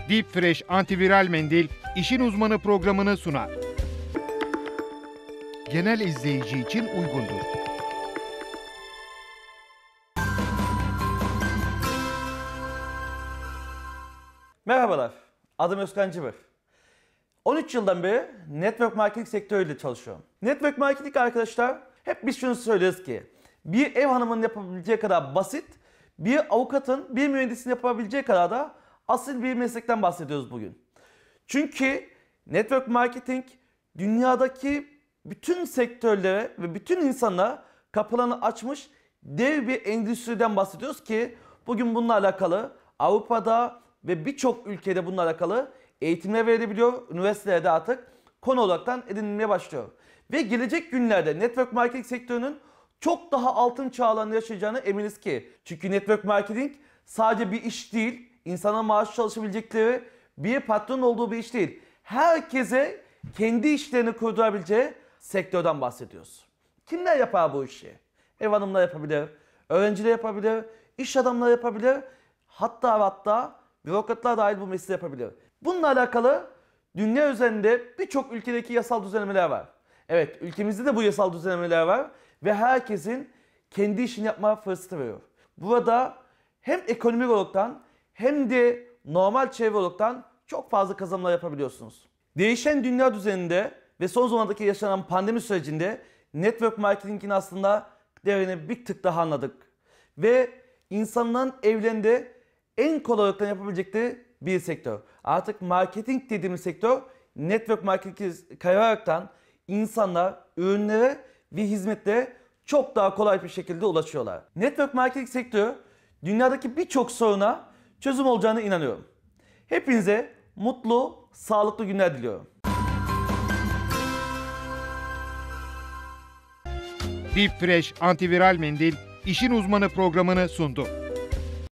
Deep Fresh antiviral mendil işin uzmanı programını sunar. Genel izleyici için uygundur. Merhabalar, adım Özkan Cıvır. 13 yıldan beri network marketing sektörüyle çalışıyorum. Network marketing arkadaşlar, hep biz şunu söylüyoruz ki bir ev hanımının yapabileceği kadar basit, bir avukatın, bir mühendisin yapabileceği kadar da asil bir meslekten bahsediyoruz bugün. Çünkü network marketing dünyadaki bütün sektörlere ve bütün insanlara kapılarını açmış dev bir endüstriden bahsediyoruz ki bugün bununla alakalı Avrupa'da ve birçok ülkede bununla alakalı eğitimler verilebiliyor. Üniversitelerde artık konu olaraktan edinilmeye başlıyor. Ve gelecek günlerde network marketing sektörünün çok daha altın çağlarını yaşayacağını eminiz ki. Çünkü network marketing sadece bir iş değil, insana maaş çalışabilecekleri bir patron olduğu bir iş değil. Herkese kendi işlerini kurdurabileceği sektörden bahsediyoruz. Kimler yapar bu işi? Ev hanımları yapabilir, öğrenciler yapabilir, iş adamları yapabilir, hatta bürokratlar dahil bu mesleği yapabilir. Bununla alakalı dünya üzerinde birçok ülkedeki yasal düzenlemeler var. Evet, ülkemizde de bu yasal düzenlemeler var ve herkesin kendi işini yapma fırsatı veriyor. Burada hem ekonomik olaraktan hem de normal çevre olaraktan çok fazla kazanımlar yapabiliyorsunuz. Değişen dünya düzeninde ve son zamandaki yaşanan pandemi sürecinde network marketing'in aslında değerini bir tık daha anladık. Ve insanların evlerinde en kolay olarak yapabilecekleri bir sektör. Artık marketing dediğimiz sektör network marketing'e kayaraktan insanlar ürünlere ve hizmetlere çok daha kolay bir şekilde ulaşıyorlar. Network marketing sektörü dünyadaki birçok soruna çözüm olacağına inanıyorum. Hepinize mutlu, sağlıklı günler diliyorum. Deep Fresh antiviral mendil işin uzmanı programını sundu.